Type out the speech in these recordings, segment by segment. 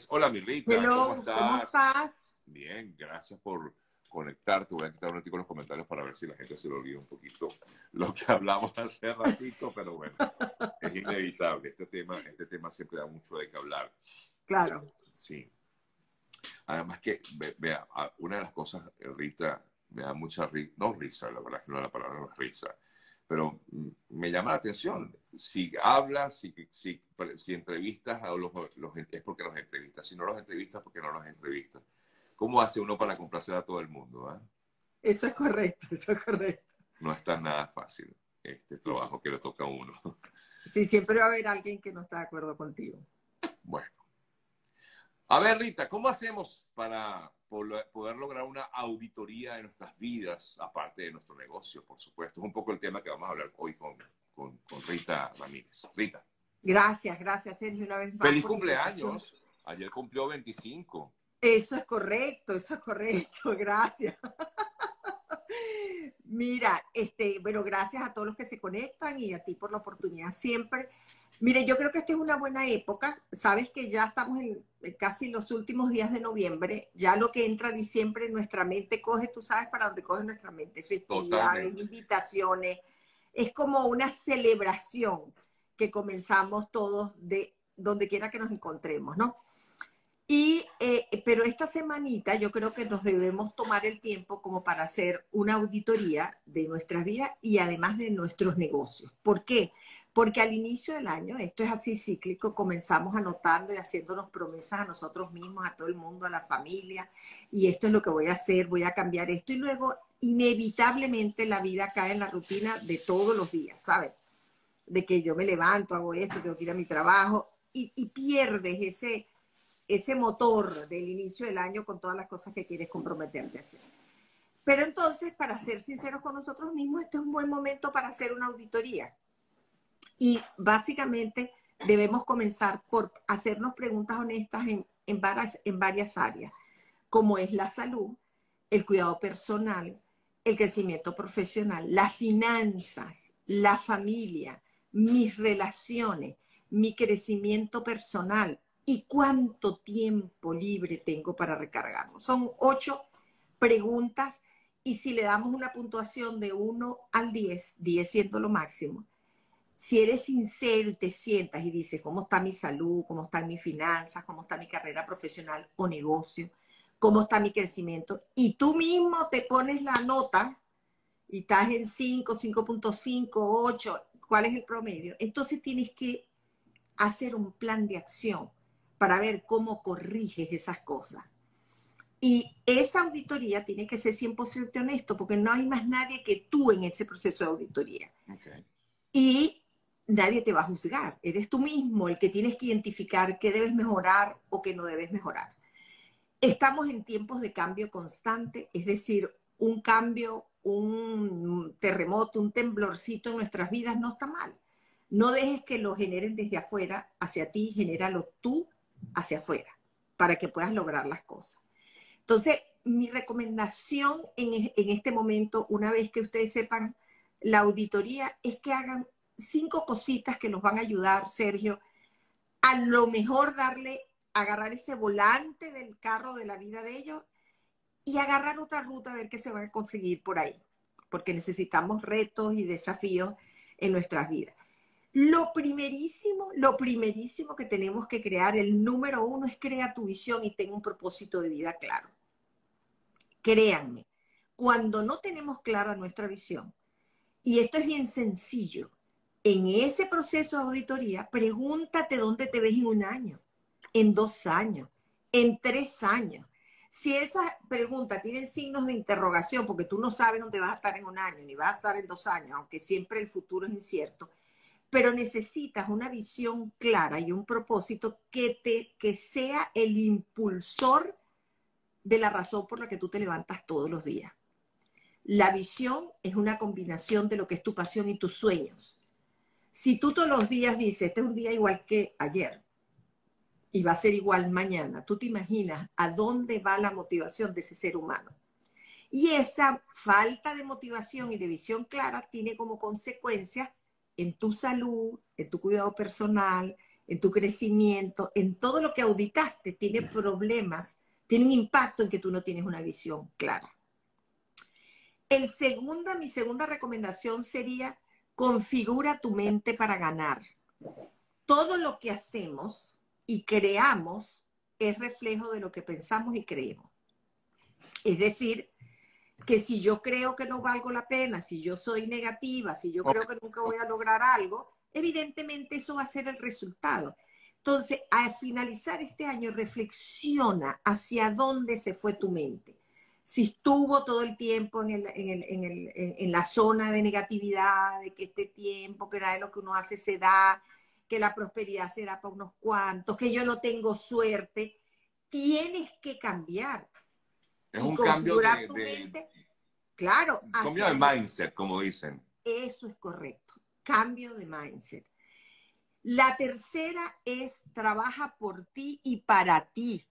Hola, mi Rita, ¿cómo Hello, ¿cómo estás? estás? Bien, gracias por conectarte. Voy a quitar un ratito los comentarios para ver si la gente se le olvida un poquito lo que hablamos hace ratico, pero bueno, es inevitable. Este tema siempre da mucho de qué hablar. Claro, Sí. Además que, vea, una de las cosas, Rita, me da mucha risa, no risa, la verdad es que no la palabra no es risa, pero me llama la atención. Si hablas, si entrevistas a es porque los entrevistas. Si no los entrevistas, porque no los entrevistas. ¿Cómo hace uno para complacer a todo el mundo? ¿Ah? eso es correcto, eso es correcto. No está nada fácil este Sí, trabajo que le toca a uno. sí, siempre va a haber alguien que no está de acuerdo contigo. Bueno. A ver, Rita, ¿cómo hacemos para poder lograr una auditoría de nuestras vidas, aparte de nuestro negocio, por supuesto? Es un poco el tema que vamos a hablar hoy con Rita Ramírez. Rita, Gracias, gracias, Sergio, una vez más feliz por la invitación. cumpleaños. Ayer cumplió 25. Eso es correcto, gracias. Mira, bueno, gracias a todos los que se conectan y a ti por la oportunidad siempre. Mire, yo creo que esta es una buena época. Sabes que ya estamos en casi los últimos días de noviembre. Ya lo que entra diciembre en nuestra mente coge, tú sabes para dónde coge nuestra mente, festividades, Totalmente. invitaciones. Es como una celebración que comenzamos todos de donde quiera que nos encontremos, ¿no? Pero esta semanita yo creo que nos debemos tomar el tiempo como para hacer una auditoría de nuestras vidas y además de nuestros negocios. ¿Por qué? Porque al inicio del año, esto es así cíclico, comenzamos anotando y haciéndonos promesas a nosotros mismos, a todo el mundo, a la familia, y esto es lo que voy a hacer, voy a cambiar esto, y luego inevitablemente la vida cae en la rutina de todos los días, ¿sabes? De que yo me levanto, hago esto, tengo que ir a mi trabajo, y pierdes ese motor del inicio del año con todas las cosas que quieres comprometerte a hacer. Pero entonces, para ser sinceros con nosotros mismos, este es un buen momento para hacer una auditoría. Y básicamente debemos comenzar por hacernos preguntas honestas en varias áreas, como es la salud, el cuidado personal, el crecimiento profesional, las finanzas, la familia, mis relaciones, mi crecimiento personal y cuánto tiempo libre tengo para recargarlo. Son 8 preguntas y si le damos una puntuación de 1 al 10, 10 siendo lo máximo, si eres sincero y te sientas y dices cómo está mi salud, cómo están mis finanzas, cómo está mi carrera profesional o negocio, cómo está mi crecimiento, y tú mismo te pones la nota y estás en 5, 5.5, 8, ¿cuál es el promedio? Entonces tienes que hacer un plan de acción para ver cómo corriges esas cosas. Y esa auditoría tiene que ser 100% honesto porque no hay más nadie que tú en ese proceso de auditoría. Okay. Y nadie te va a juzgar. Eres tú mismo el que tienes que identificar qué debes mejorar o qué no debes mejorar. Estamos en tiempos de cambio constante, es decir, un cambio, un terremoto, un temblorcito en nuestras vidas no está mal. No dejes que lo generen desde afuera hacia ti, genéralo tú hacia afuera para que puedas lograr las cosas. Entonces, mi recomendación en este momento, una vez que ustedes sepan la auditoría, es que hagan 5 cositas que los van a ayudar, Sergio, a lo mejor agarrar ese volante del carro de la vida de ellos y agarrar otra ruta a ver qué se van a conseguir por ahí, porque necesitamos retos y desafíos en nuestras vidas. Lo primerísimo que tenemos que crear, el número 1 es crear tu visión y tener un propósito de vida claro. Créanme, cuando no tenemos clara nuestra visión, y esto es bien sencillo, en ese proceso de auditoría, pregúntate dónde te ves en 1 año, en 2 años, en 3 años. Si esas preguntas tienen signos de interrogación, porque tú no sabes dónde vas a estar en 1 año, ni vas a estar en 2 años, aunque siempre el futuro es incierto, pero necesitas una visión clara y un propósito que sea el impulsor de la razón por la que tú te levantas todos los días. La visión es una combinación de lo que es tu pasión y tus sueños. Si tú todos los días dices, este es un día igual que ayer y va a ser igual mañana, tú te imaginas a dónde va la motivación de ese ser humano. Y esa falta de motivación y de visión clara tiene como consecuencia en tu salud, en tu cuidado personal, en tu crecimiento, en todo lo que auditaste, tiene problemas, tiene un impacto en que tú no tienes una visión clara. Mi segunda recomendación sería configura tu mente para ganar. Todo lo que hacemos y creamos es reflejo de lo que pensamos y creemos. Es decir, que si yo creo que no valgo la pena, si yo soy negativa, si yo creo que nunca voy a lograr algo, evidentemente eso va a ser el resultado. Entonces, al finalizar este año, reflexiona hacia dónde se fue tu mente. Si estuvo todo el tiempo en la zona de negatividad, de que este tiempo, que nada de lo que uno hace se da, que la prosperidad será para unos cuantos, que yo no tengo suerte, tienes que cambiar Es y un cambio configurar tu mente, claro, cambio de hacia mindset, como dicen. eso es correcto, cambio de mindset. La tercera es trabaja por ti y para ti.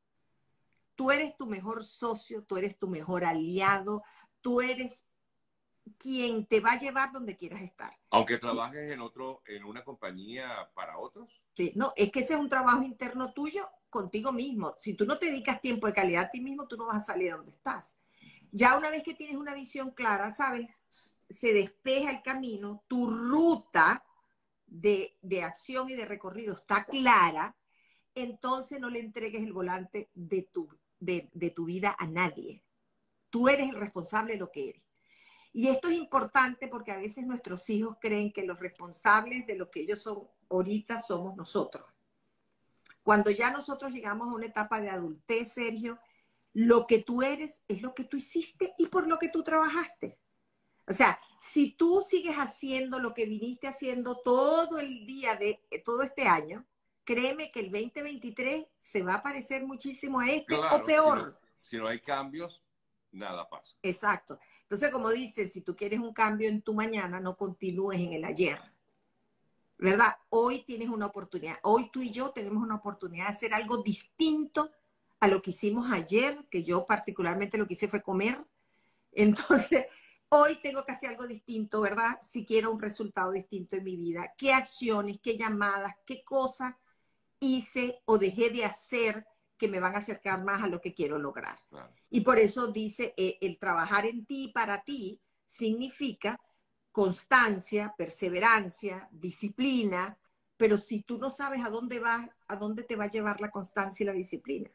Tú eres tu mejor socio, tú eres tu mejor aliado, tú eres quien te va a llevar donde quieras estar. Aunque trabajes en una compañía para otros. Sí, no, es que ese es un trabajo interno tuyo contigo mismo. Si tú no te dedicas tiempo de calidad a ti mismo, tú no vas a salir de donde estás. Ya una vez que tienes una visión clara, ¿sabes? Se despeja el camino, tu ruta de acción y de recorrido está clara, entonces no le entregues el volante de tu vida a nadie. Tú eres el responsable de lo que eres. Y esto es importante porque a veces nuestros hijos creen que los responsables de lo que ellos son ahorita somos nosotros. Cuando ya nosotros llegamos a una etapa de adultez, Sergio, lo que tú eres es lo que tú hiciste y por lo que tú trabajaste. O sea, si tú sigues haciendo lo que viniste haciendo todo el día de todo este año, créeme que el 2023 se va a parecer muchísimo a este o Claro, peor. si no hay cambios, nada pasa. Exacto. Entonces, como dices, si tú quieres un cambio en tu mañana, no continúes en el ayer. ¿Verdad? Hoy tienes una oportunidad. Hoy tú y yo tenemos una oportunidad de hacer algo distinto a lo que hicimos ayer, que yo particularmente lo que hice fue comer. Entonces, hoy tengo que hacer algo distinto, ¿verdad? Si quiero un resultado distinto en mi vida. ¿Qué acciones, qué llamadas, qué cosas hice o dejé de hacer que me van a acercar más a lo que quiero lograr? Claro. Y por eso dice, el trabajar en ti y para ti significa constancia, perseverancia, disciplina, pero si tú no sabes a dónde vas, a dónde te va a llevar la constancia y la disciplina.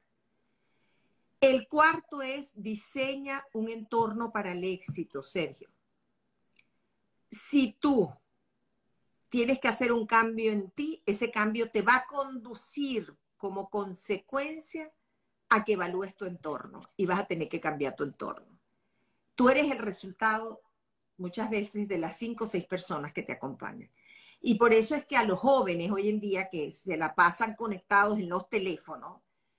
El cuarto es diseña un entorno para el éxito, Sergio. Si tú tienes que hacer un cambio en ti, ese cambio te va a conducir como consecuencia a que evalúes tu entorno y vas a tener que cambiar tu entorno. Tú eres el resultado muchas veces de las 5 o 6 personas que te acompañan. Y por eso es que a los jóvenes hoy en día que se la pasan conectados en los teléfonos,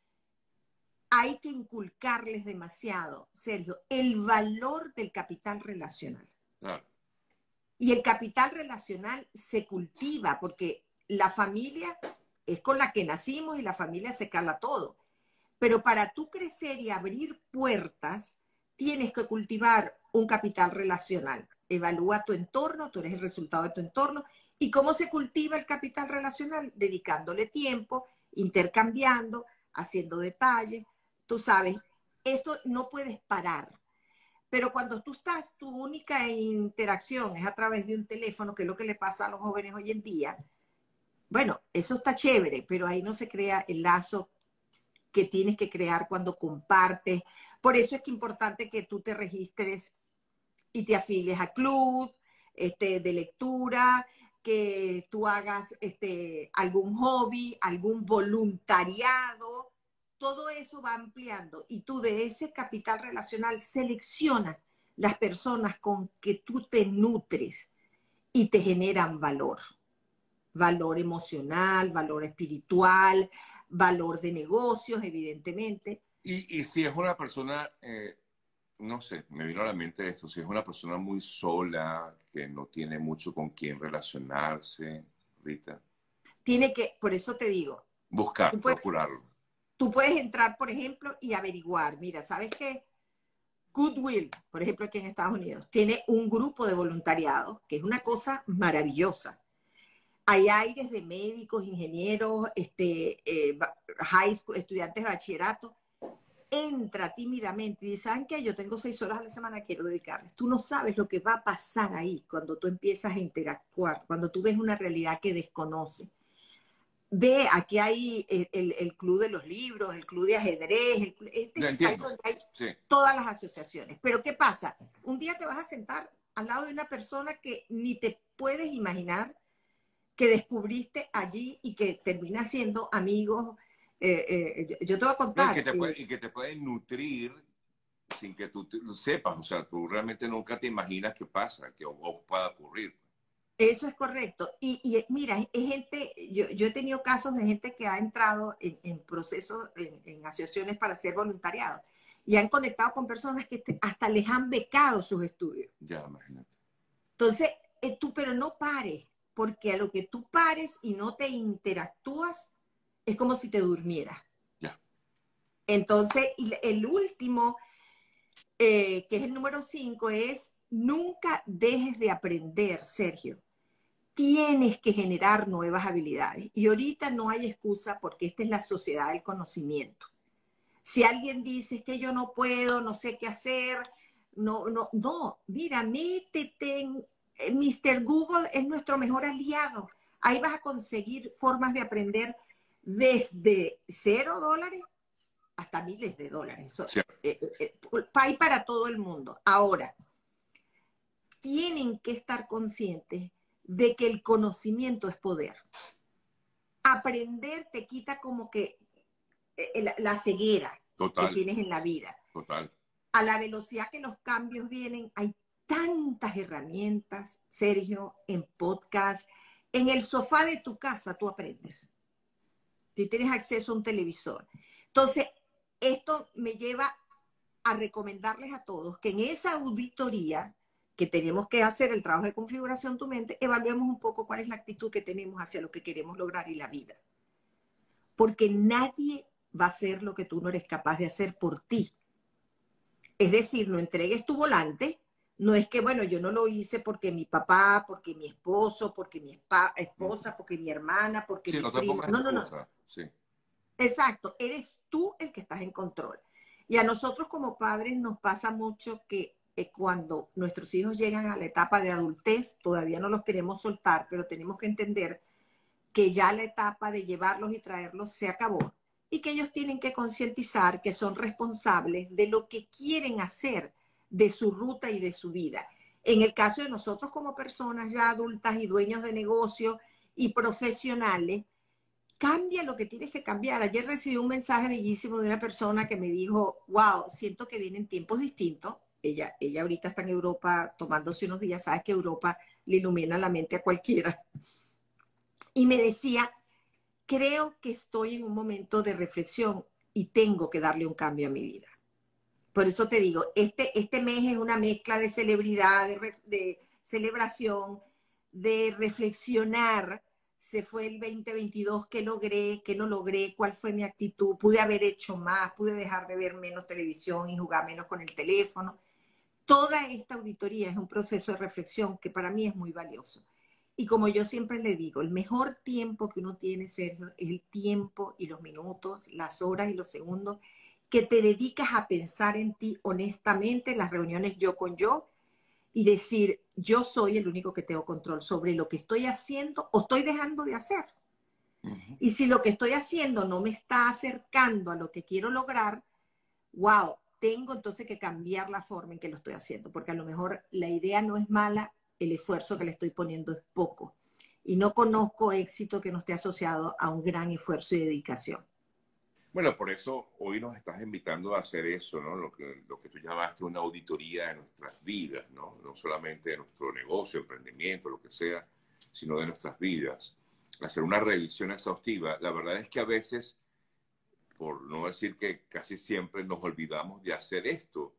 hay que inculcarles demasiado, Sergio, el valor del capital relacional. Claro. Y el capital relacional se cultiva porque la familia es con la que nacimos y la familia se cala todo. Pero para tú crecer y abrir puertas, tienes que cultivar un capital relacional. Evalúa tu entorno, tú eres el resultado de tu entorno. ¿Y cómo se cultiva el capital relacional? Dedicándole tiempo, intercambiando, haciendo detalles. Tú sabes, esto no puedes parar. Pero cuando tú estás, tu única interacción es a través de un teléfono, que es lo que le pasa a los jóvenes hoy en día, bueno, eso está chévere, pero ahí no se crea el lazo que tienes que crear cuando compartes. Por eso es que es importante que tú te registres y te afilies a club de lectura, que tú hagas algún hobby, algún voluntariado. Todo eso va ampliando y tú de ese capital relacional seleccionas las personas con que tú te nutres y te generan valor. Valor emocional, valor espiritual, valor de negocios, evidentemente. Y si es una persona, no sé, me vino a la mente esto, si es una persona muy sola, que no tiene mucho con quién relacionarse, Rita. Tiene que, por eso te digo, Buscar, tú puedes, procurarlo. tú puedes entrar, por ejemplo, y averiguar, mira, ¿sabes qué? Goodwill, por ejemplo, aquí en Estados Unidos, tiene un grupo de voluntariados, que es una cosa maravillosa. hay aires de médicos, ingenieros, high school, estudiantes de bachillerato. Entra tímidamente y dice, ¿saben qué? Yo tengo 6 horas a la semana, quiero dedicarles. Tú no sabes lo que va a pasar ahí cuando tú empiezas a interactuar, cuando tú ves una realidad que desconoces. Ve, aquí hay el club de los libros, el club de ajedrez, este Ya es el país entiendo. donde hay Sí. todas las asociaciones. Pero ¿qué pasa? Un día te vas a sentar al lado de una persona que ni te puedes imaginar que descubriste allí y que termina siendo amigos. Yo te voy a No, contar. y que te pueden nutrir sin que tú lo sepas. O sea, tú realmente nunca te imaginas qué pasa, que o pueda ocurrir. Eso es correcto. Y mira, es gente, yo he tenido casos de gente que ha entrado en procesos, en asociaciones para hacer voluntariado y han conectado con personas que hasta les han becado sus estudios. Ya, imagínate. Entonces, tú, pero no pares, porque a lo que tú pares y no te interactúas, es como si te durmieras. Ya. Entonces, y el último, que es el número 5, es nunca dejes de aprender, Sergio. Tienes que generar nuevas habilidades. Y ahorita no hay excusa porque esta es la sociedad del conocimiento. Si alguien dice que yo no puedo, no sé qué hacer, no, mira, métete en Mr. Google, es nuestro mejor aliado. Ahí vas a conseguir formas de aprender desde $0 hasta miles de dólares. Eso, Sí. hay para todo el mundo. Ahora, tienen que estar conscientes de que el conocimiento es poder. Aprender te quita como que la ceguera que Total, tienes en la vida. total. A la velocidad que los cambios vienen, hay tantas herramientas, Sergio, en podcast. En el sofá de tu casa tú aprendes. Tú tienes acceso a un televisor. Entonces, esto me lleva a recomendarles a todos que en esa auditoría que tenemos que hacer el trabajo de configuración de tu mente, evaluemos un poco cuál es la actitud que tenemos hacia lo que queremos lograr y la vida. Porque nadie va a hacer lo que tú no eres capaz de hacer por ti. Es decir, no entregues tu volante. No es que, bueno, yo no lo hice porque mi papá, porque mi esposo, porque mi esposa, porque mi hermana, porque Sí, mi no te prima. pongas No, no, no. excusa. Sí. Exacto, eres tú el que estás en control. Y a nosotros como padres nos pasa mucho que cuando nuestros hijos llegan a la etapa de adultez, todavía no los queremos soltar, pero tenemos que entender que ya la etapa de llevarlos y traerlos se acabó y que ellos tienen que concientizar que son responsables de lo que quieren hacer, de su ruta y de su vida. En el caso de nosotros como personas ya adultas y dueños de negocios y profesionales, cambia lo que tienes que cambiar. Ayer recibí un mensaje bellísimo de una persona que me dijo, wow, siento que vienen tiempos distintos. Ella ahorita está en Europa tomándose unos días, sabes que Europa le ilumina la mente a cualquiera. Y me decía, creo que estoy en un momento de reflexión y tengo que darle un cambio a mi vida. Por eso te digo, este mes es una mezcla de celebridad, de celebración, de reflexionar. Se fue el 2022, qué logré, qué no logré, cuál fue mi actitud, pude haber hecho más, pude dejar de ver menos televisión y jugar menos con el teléfono. Toda esta auditoría es un proceso de reflexión que para mí es muy valioso. Y como yo siempre le digo, el mejor tiempo que uno tiene, Sergio, es el tiempo y los minutos, las horas y los segundos que te dedicas a pensar en ti honestamente en las reuniones yo con yo y decir, yo soy el único que tengo control sobre lo que estoy haciendo o estoy dejando de hacer. Uh-huh. Y si lo que estoy haciendo no me está acercando a lo que quiero lograr, wow, tengo entonces que cambiar la forma en que lo estoy haciendo, porque a lo mejor la idea no es mala, el esfuerzo que le estoy poniendo es poco. Y no conozco éxito que no esté asociado a un gran esfuerzo y dedicación. Bueno, por eso hoy nos estás invitando a hacer eso, ¿no? Lo que tú llamaste una auditoría de nuestras vidas, ¿no? No solamente de nuestro negocio, emprendimiento, lo que sea, sino de nuestras vidas. Hacer una revisión exhaustiva. La verdad es que a veces, por no decir que casi siempre nos olvidamos de hacer esto.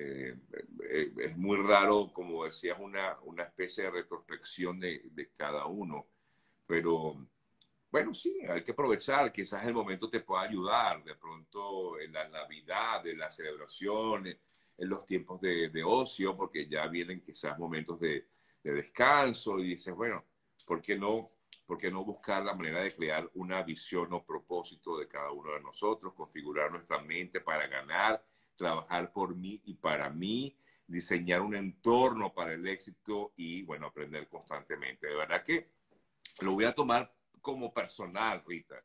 Es muy raro, como decías, una especie de retrospección de cada uno, pero bueno, sí, hay que aprovechar, quizás el momento te pueda ayudar, de pronto en la Navidad, en las celebraciones, en los tiempos de ocio, porque ya vienen quizás momentos de descanso y dices, bueno, ¿por qué no ¿por qué no buscar la manera de crear una visión o propósito de cada uno de nosotros, configurar nuestra mente para ganar, trabajar por mí y para mí, diseñar un entorno para el éxito y, bueno, aprender constantemente? De verdad que lo voy a tomar como personal, Rita,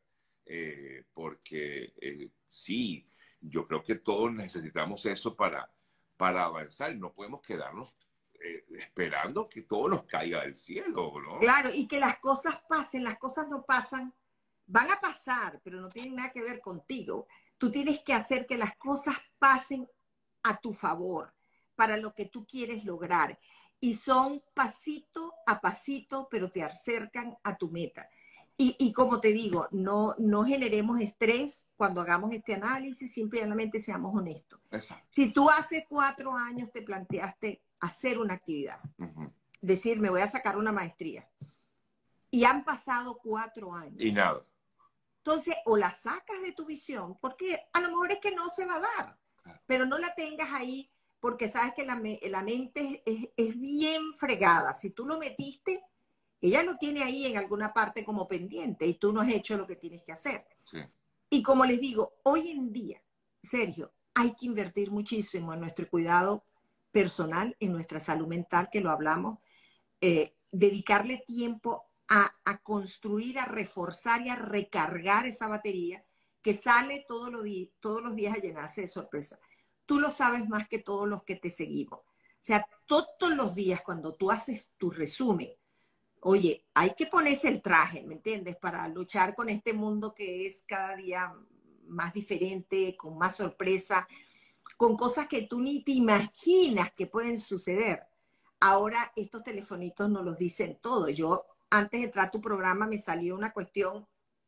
porque sí, yo creo que todos necesitamos eso para avanzar y no podemos quedarnos esperando que todo nos caiga del cielo, ¿no? Claro, y que las cosas pasen, las cosas no pasan, van a pasar, pero no tienen nada que ver contigo. Tú tienes que hacer que las cosas pasen a tu favor, para lo que tú quieres lograr. Y son pasito a pasito, pero te acercan a tu meta. Y como te digo, no generemos estrés cuando hagamos este análisis, simplemente seamos honestos. Exacto. Si tú hace 4 años te planteaste hacer una actividad, decir, me voy a sacar una maestría, y han pasado 4 años. Y nada. Entonces, o la sacas de tu visión, porque a lo mejor es que no se va a dar, pero no la tengas ahí, porque sabes que la mente es bien fregada. Si tú lo metiste, ella lo tiene ahí en alguna parte como pendiente y tú no has hecho lo que tienes que hacer. Sí. Y como les digo, hoy en día, Sergio, hay que invertir muchísimo en nuestro cuidado personal, en nuestra salud mental, que lo hablamos, dedicarle tiempo a construir, a reforzar y a recargar esa batería que sale todos los días a llenarse de sorpresa. Tú lo sabes más que todos los que te seguimos. O sea, todos los días cuando tú haces tu resumen, oye, hay que ponerse el traje, ¿me entiendes? Para luchar con este mundo que es cada día más diferente, con más sorpresa, con cosas que tú ni te imaginas que pueden suceder. Ahora estos telefonitos nos los dicen todo. Yo, antes de entrar a tu programa, me salió una cuestión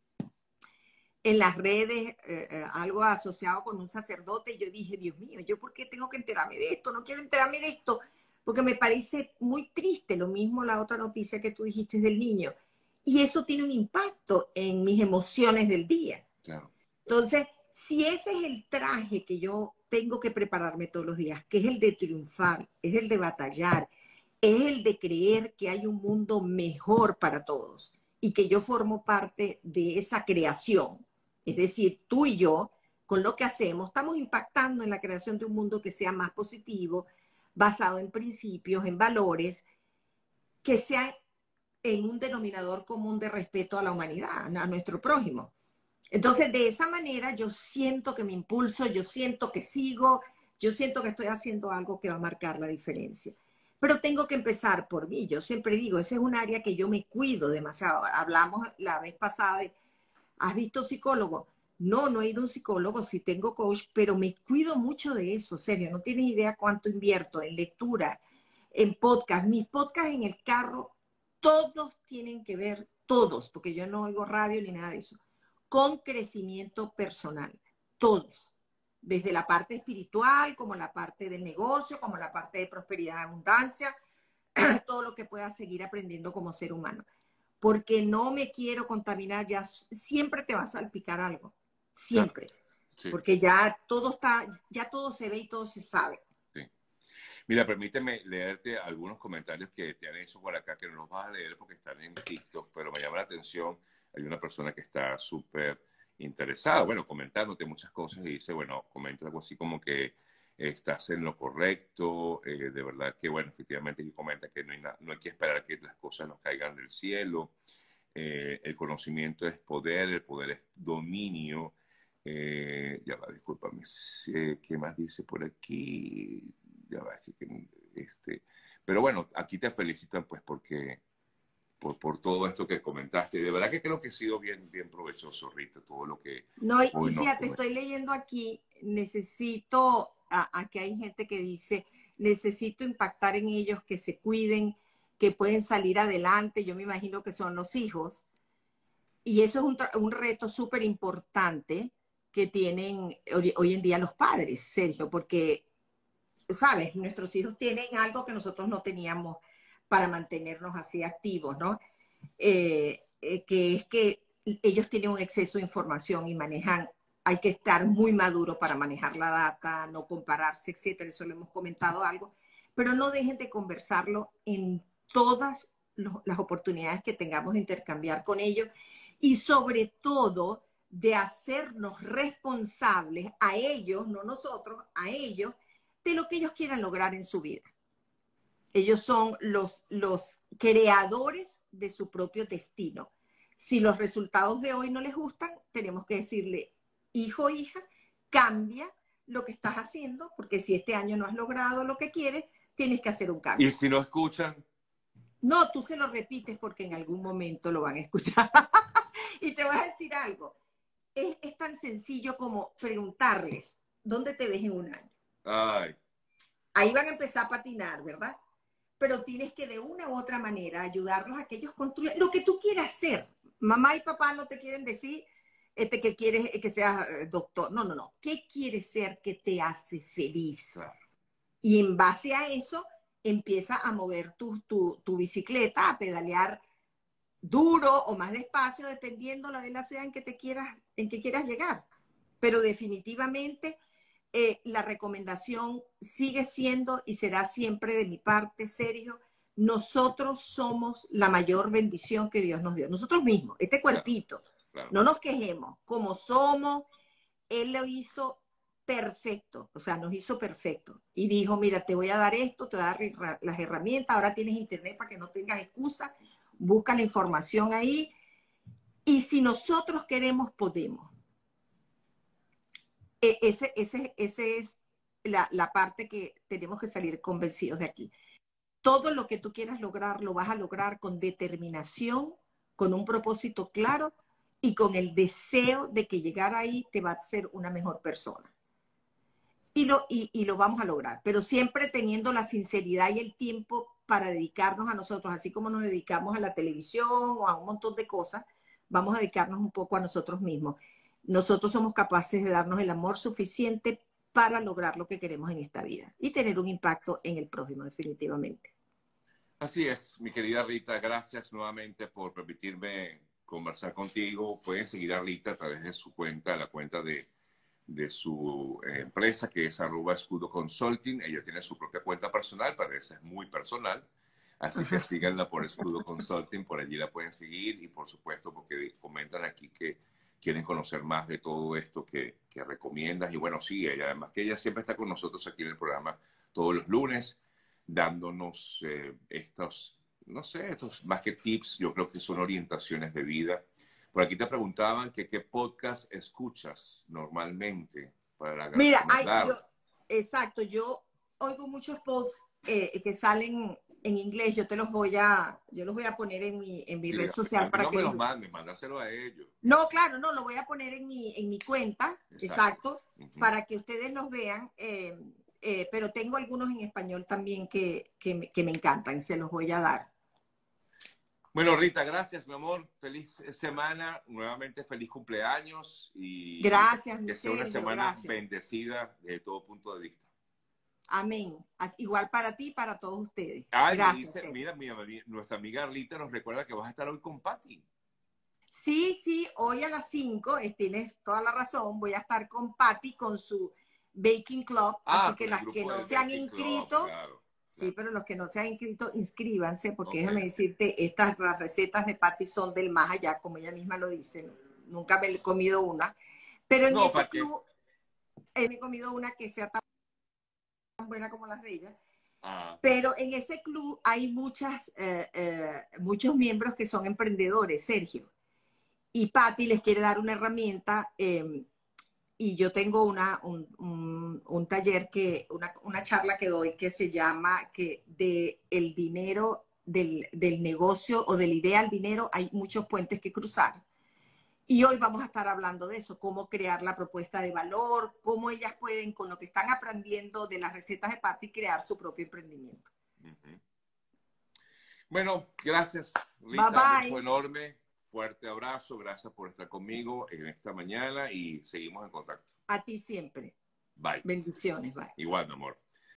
en las redes, algo asociado con un sacerdote, y yo dije, Dios mío, ¿yo por qué tengo que enterarme de esto? No quiero enterarme de esto, porque me parece muy triste. Lo mismo la otra noticia que tú dijiste del niño. Y eso tiene un impacto en mis emociones del día. Claro. Entonces, si ese es el traje que yo tengo que prepararme todos los días, que es el de triunfar, es el de batallar, es el de creer que hay un mundo mejor para todos y que yo formo parte de esa creación, es decir, tú y yo, con lo que hacemos, estamos impactando en la creación de un mundo que sea más positivo, basado en principios, en valores, que sea en un denominador común de respeto a la humanidad, a nuestro prójimo. Entonces, de esa manera yo siento que me impulso, yo siento que sigo, yo siento que estoy haciendo algo que va a marcar la diferencia. Pero tengo que empezar por mí. Yo siempre digo, ese es un área que yo me cuido demasiado. Hablamos la vez pasada de, ¿has visto psicólogo? No, no he ido a un psicólogo, sí tengo coach, pero me cuido mucho de eso, serio. No tienes idea cuánto invierto en lectura, en podcast. Mis podcasts en el carro, todos tienen que ver, todos, porque yo no oigo radio ni nada de eso, con crecimiento personal, todos, desde la parte espiritual, como la parte del negocio, como la parte de prosperidad y abundancia, todo lo que pueda seguir aprendiendo como ser humano. Porque no me quiero contaminar, ya siempre te va a salpicar algo, siempre. Claro. Sí. Porque ya todo está, ya todo se ve y todo se sabe. Sí. Mira, permíteme leerte algunos comentarios que te han hecho por acá, que no los vas a leer porque están en TikTok, pero me llama la atención. Hay una persona que está súper interesada, bueno, comentándote muchas cosas y dice, bueno, comenta algo así como que estás en lo correcto, de verdad que, bueno, efectivamente, y comenta que no hay que esperar que las cosas nos caigan del cielo, el conocimiento es poder, el poder es dominio. Ya va, discúlpame, ¿qué más dice por aquí? Ya va, pero bueno, aquí te felicitan pues porque por todo esto que comentaste. De verdad que creo que ha sido bien, bien provechoso, Rita, todo lo que No, y hoy nos fíjate, comentaste. estoy leyendo aquí, necesito, aquí hay gente que dice, necesito impactar en ellos, que se cuiden, que pueden salir adelante. Yo me imagino que son los hijos. Y eso es un reto súper importante que tienen hoy en día los padres, Sergio, porque, sabes, nuestros hijos tienen algo que nosotros no teníamos para mantenernos así activos, ¿no? Que es que ellos tienen un exceso de información y manejan, hay que estar muy maduro para manejar la data, no compararse, etcétera. Eso lo hemos comentado algo, pero no dejen de conversarlo en todas las oportunidades que tengamos de intercambiar con ellos y sobre todo de hacernos responsables a ellos, no nosotros, a ellos, de lo que ellos quieran lograr en su vida. Ellos son los creadores de su propio destino. Si los resultados de hoy no les gustan, tenemos que decirle, hijo o hija, cambia lo que estás haciendo, porque si este año no has logrado lo que quieres, tienes que hacer un cambio. ¿Y si no escuchan? No, tú se lo repites porque en algún momento lo van a escuchar. Y te voy a decir algo. Es tan sencillo como preguntarles, ¿dónde te ves en un año? Ay. Ahí van a empezar a patinar, ¿verdad? Pero tienes que de una u otra manera ayudarlos a que ellos construyan lo que tú quieras ser. Mamá y papá no te quieren decir que quieres que seas doctor. No, no, no. ¿Qué quieres ser que te hace feliz? Claro. Y en base a eso, empieza a mover tu bicicleta, a pedalear duro o más despacio, dependiendo la velocidad en que quieras llegar. Pero definitivamente la recomendación sigue siendo y será siempre de mi parte, Sergio, nosotros somos la mayor bendición que Dios nos dio. Nosotros mismos, este cuerpito, Claro. no nos quejemos. Como somos, Él lo hizo perfecto, o sea, nos hizo perfecto. Y dijo, mira, te voy a dar esto, te voy a dar las herramientas, ahora tienes internet para que no tengas excusa, busca la información ahí. Y si nosotros queremos, podemos. Esa es la parte que tenemos que salir convencidos de aquí. Todo lo que tú quieras lograr, lo vas a lograr con determinación, con un propósito claro y con el deseo de que llegar ahí te va a hacer una mejor persona. Y lo vamos a lograr, pero siempre teniendo la sinceridad y el tiempo para dedicarnos a nosotros, así como nos dedicamos a la televisión o a un montón de cosas, vamos a dedicarnos un poco a nosotros mismos. Nosotros somos capaces de darnos el amor suficiente para lograr lo que queremos en esta vida y tener un impacto en el prójimo, definitivamente. Así es, mi querida Rita, gracias nuevamente por permitirme conversar contigo. Pueden seguir a Rita a través de su cuenta, la cuenta de su empresa, que es @escudo consulting. Ella tiene su propia cuenta personal, pero esa es muy personal. Así que síganla por Escudo Consulting, por allí la pueden seguir y por supuesto porque comentan aquí que quieren conocer más de todo esto que recomiendas. Y bueno, sí, ella, además que ella siempre está con nosotros aquí en el programa todos los lunes, dándonos estos, no sé, estos más que tips, yo creo que son orientaciones de vida. Por aquí te preguntaban que qué podcast escuchas normalmente para Mira, recomendar. exacto, yo oigo muchos posts que salen en inglés, yo los voy a poner en mi red A social mí para no me que los ellos... mandes, mándaselo a ellos. No, claro, no, lo voy a poner en mi cuenta, exacto, Uh-huh. para que ustedes los vean, pero tengo algunos en español también que me encantan, se los voy a dar. Bueno, Rita, gracias, mi amor. Feliz semana, nuevamente feliz cumpleaños y Gracias, mi que sea una Sergio, semana gracias. bendecida desde todo punto de vista. Amén. Igual para ti y para todos ustedes. Ay, me Gracias, dice, Sergio. mira, nuestra amiga Rita nos recuerda que vas a estar hoy con Patty. Sí, sí, hoy a las 5, tienes toda la razón, voy a estar con Patty con su Baking Club, así Ah, que con el las que grupo no del se han Baking Club, inscrito, claro. sí, pero los que no se han inscrito, inscríbanse, porque Ok. déjame decirte, las recetas de Patty son del más allá, como ella misma lo dice, nunca me he comido una, pero en No, ese ¿para qué? club me he comido una que sea tan buena como las de ella. Ah, Pero en ese club hay muchos miembros que son emprendedores, Sergio. Y Patty les quiere dar una herramienta y yo tengo un taller, una charla que doy que se llama que de el dinero, del negocio o de la idea al dinero hay muchos puentes que cruzar. Y hoy vamos a estar hablando de eso, cómo crear la propuesta de valor, cómo ellas pueden, con lo que están aprendiendo de las recetas de Patty, crear su propio emprendimiento. uh-huh. Bueno, gracias, Bye Rita. Beso bye. enorme. Fuerte abrazo. Gracias por estar conmigo en esta mañana y seguimos en contacto. A ti siempre. Bye. Bendiciones. Bye. Igual, mi amor.